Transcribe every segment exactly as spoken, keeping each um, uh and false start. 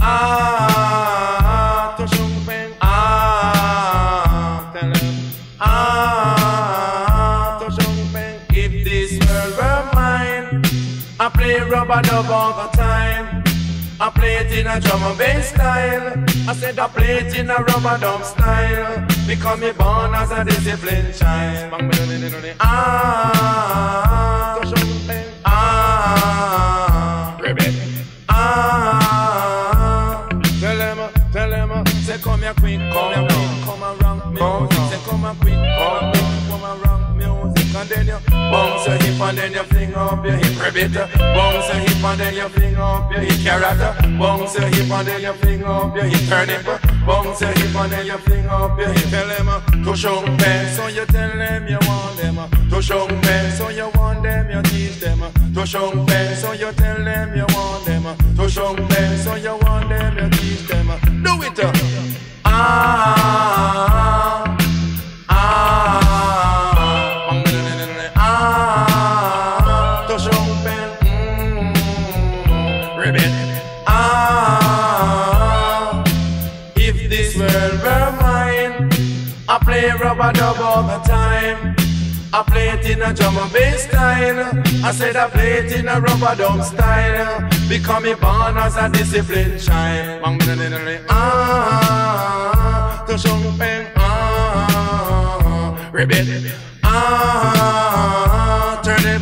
ah, to Shung Peng, ah, tell him, ah, to Shung Peng. If this world were mine, I play rubber dub all the time. I play it in a drum and bass style. I said I play it in a rubber dub style, because me born as a disciplined child. Ah, to Shung Peng, ah, ribbit, ah. Tell them, tell them, say come here quick, come here quick, come around music. Say come here quick, come quick, come around music. And then you bounce your hip and then you fling up your hip, ribbit. Bounce your hip and then you fling up your hip, carrot. Bounce your hip and then you fling up your hip, turnip. Bounce your hip and then you fling up your hip. Tell them to Shung Peng, so you tell them you want them. To Shung Peng, so you want them, you teach them. To Shung Peng, so you tell them you want them. To Shung Peng, so you want them, you teach them. Do it. Ah, ah, ah. To Shung Peng, mm, ribbit. Ah, if this world were mine, I play rubber dub all the time. I play it in a drum and bass style. I said I play it in a rubber dub style, because me born as a disciplined child. Ah, to Shung Peng, ah, ribbit, ah, turnip,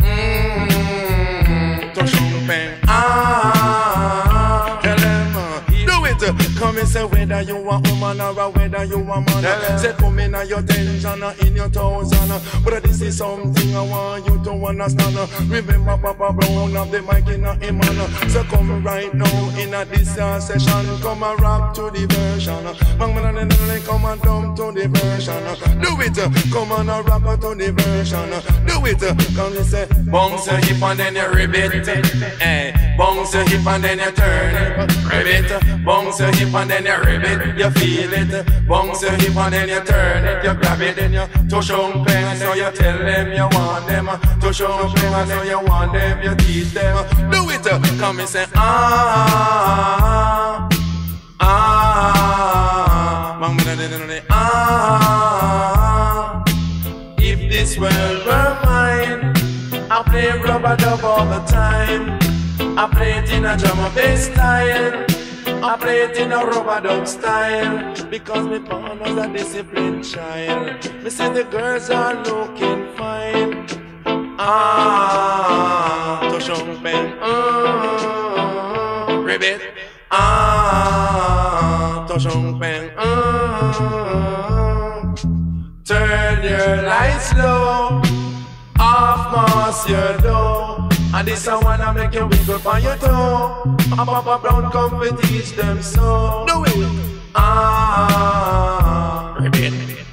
mmm, to Shung Peng, ah, tell them, uh, do it. Come and say whether you a woman or a whether you a man. Say come in your tension or in your thousand. But this is something I want you to understand. Remember Papa Brown of the mic in a man. So come right now in a this session. Come and rock to the version. Come and dump to the version. Do it. Come on and rock to the version. Do it. Come and say bounce your hip and then you ribbit. Hey, bounce your hip and then you turn it. Ribbit. Bounce your hip and then you ribbit. You feel it. Bounce your hip and then you turn it. You grab it and you to Shung Peng, so you tell them you want them. To Shung Peng, so you want them, you teach them. Do it. Come and say ah, ah, ah. If this world were mine, I play rubber dub all the time. I play it in a drum and bass style. I play it in a rubber dub style, because me born as a disciplined child. Me say the girls are looking fine. Ah, to Shung Peng, mm, ribbit. Ah, to Shung Peng, mm. Turn your lights low, off mass your door. And this I wanna make you wiggle on your toe. A Papa Brown come to teach them so. Do it. Ah, ribbit.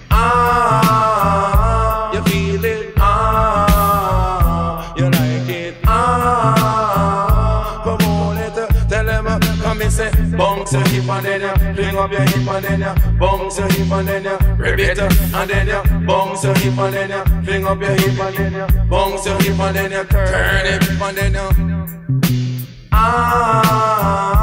Ah, you feel it. Ah, you like it. Ah, come on it. Tell them, come and say, bounce your hip and then you fling up your hip and then you bounce your hip and then you ribbit. And then you bounce your hip and then you fling up your hip and then you bounce your hip and then you turn it and then you ah.